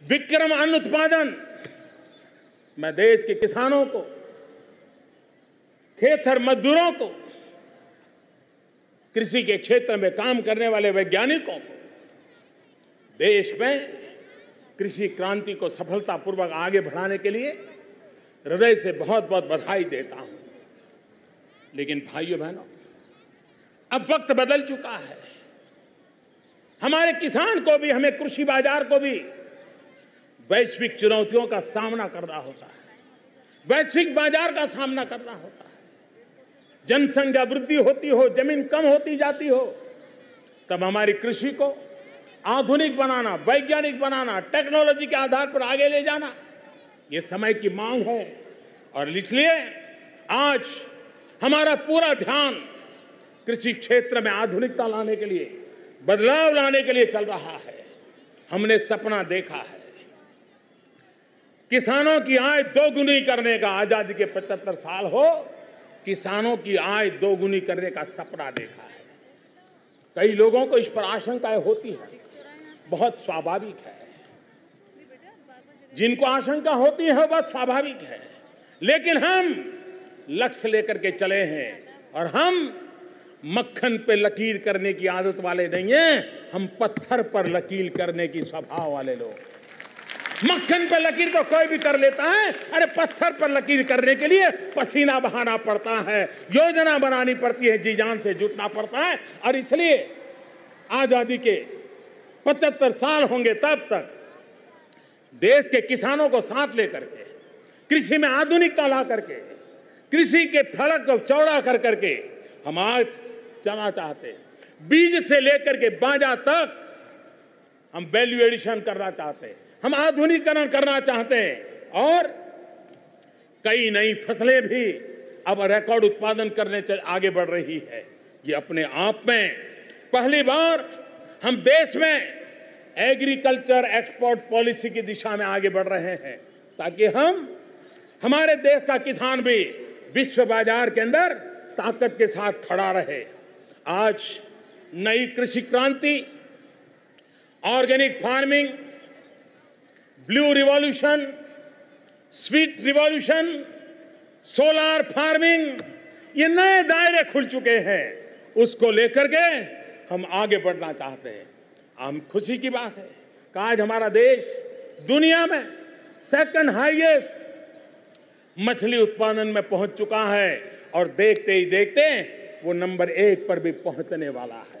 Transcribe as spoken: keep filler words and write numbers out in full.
विक्रम अन्न उत्पादन में देश के किसानों को, खेतर मजदूरों को, कृषि के क्षेत्र में काम करने वाले वैज्ञानिकों को देश में कृषि क्रांति को सफलतापूर्वक आगे बढ़ाने के लिए हृदय से बहुत बहुत बधाई देता हूं। लेकिन भाइयों बहनों, अब वक्त बदल चुका है। हमारे किसान को भी, हमें कृषि बाजार को भी वैश्विक चुनौतियों का सामना करना होता है, वैश्विक बाजार का सामना करना होता है। जनसंख्या वृद्धि होती हो, जमीन कम होती जाती हो, तब हमारी कृषि को आधुनिक बनाना, वैज्ञानिक बनाना, टेक्नोलॉजी के आधार पर आगे ले जाना, ये समय की मांग है। और इसलिए आज हमारा पूरा ध्यान कृषि क्षेत्र में आधुनिकता लाने के लिए, बदलाव लाने के लिए चल रहा है। हमने सपना देखा है किसानों की आय दोगुनी करने का। आजादी के पचहत्तर साल हो, किसानों की आय दोगुनी करने का सपना देखा है। कई लोगों को इस पर आशंकाएं होती है, बहुत स्वाभाविक है। जिनको आशंका होती है वह स्वाभाविक है, लेकिन हम लक्ष्य लेकर के चले हैं और हम मक्खन पे लकीर करने की आदत वाले नहीं हैं, हम पत्थर पर लकीर करने की स्वभाव वाले लोग। मक्खन पे लकीर तो कोई भी कर लेता है, अरे पत्थर पर लकीर करने के लिए पसीना बहाना पड़ता है, योजना बनानी पड़ती है, जी जान से जुटना पड़ता है। और इसलिए आजादी के पचहत्तर साल होंगे तब तक देश के किसानों को साथ लेकर के, कृषि में आधुनिकता ला करके, कृषि के फलक को चौड़ा कर करके हम आज चलना चाहते हैं। बीज से लेकर के बाजा तक हम वैल्यू एडिशन करना चाहते हैं, हम आधुनिकीकरण करना चाहते हैं और कई नई फसलें भी अब रिकॉर्ड उत्पादन करने से आगे बढ़ रही है। ये अपने आप में पहली बार हम देश में एग्रीकल्चर एक्सपोर्ट पॉलिसी की दिशा में आगे बढ़ रहे हैं, ताकि हम, हमारे देश का किसान भी विश्व बाजार के अंदर ताकत के साथ खड़ा रहे। आज नई कृषि क्रांति, organic farming, blue revolution, sweet revolution, solar farming, ये नए दायरे खुल चुके हैं। उसको लेकर के हम आगे बढ़ना चाहते हैं। हम खुशी की बात है कि आज हमारा देश दुनिया में सेकंड हाईएस्ट मछली उत्पादन में पहुंच चुका है और देखते ही देखते वो नंबर एक पर भी पहुंचने वाला है।